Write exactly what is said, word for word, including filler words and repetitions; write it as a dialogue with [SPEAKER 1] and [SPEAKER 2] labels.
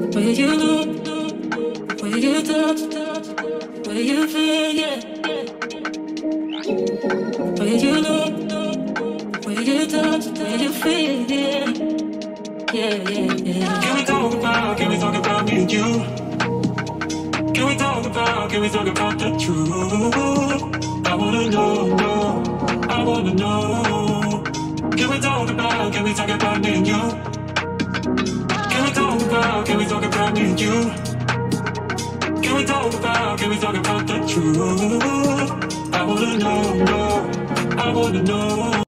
[SPEAKER 1] Where you look, where you touch, where you feel, yeah. Where you look, where you touch, where you feel, yeah. Yeah, yeah, yeah.
[SPEAKER 2] Can we talk about, can we talk about me and you? Can we talk about, can we talk about the truth? I wanna know, know, I wanna know. Can we talk about, can we talk about me and you? Can we talk about, can we talk about me and you? Can we talk about, can we talk about the truth? I wanna know, know, I wanna know.